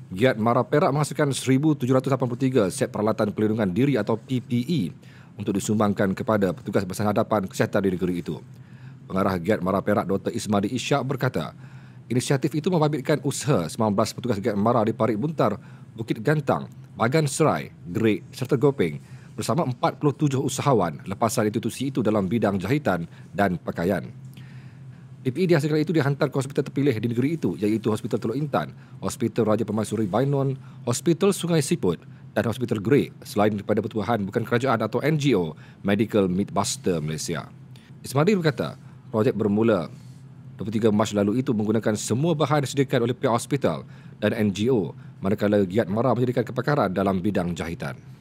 Giat Mara Perak menghasilkan 1,783 set peralatan pelindungan diri atau PPE untuk disumbangkan kepada petugas bersenhadapan kesihatan di negeri itu. Pengarah Giat Mara Perak Dr. Ismadi Ishak berkata, inisiatif itu membabitkan usaha 19 petugas Giat Mara di Parit Buntar, Bukit Gantang, Bagan Serai, Gerik serta Gopeng bersama 47 usahawan lepasan institusi itu dalam bidang jahitan dan pakaian. PPE dihasilkan itu dihantar ke hospital terpilih di negeri itu iaitu Hospital Teluk Intan, Hospital Raja Permaisuri Bainon, Hospital Sungai Siput dan Hospital Gerik selain daripada pertubuhan bukan kerajaan atau NGO Medical Mythbuster Malaysia. Ismail berkata, projek bermula 23 Mac lalu itu menggunakan semua bahan disediakan oleh pihak hospital dan NGO manakala Giat Mara menjadikan kepakaran dalam bidang jahitan.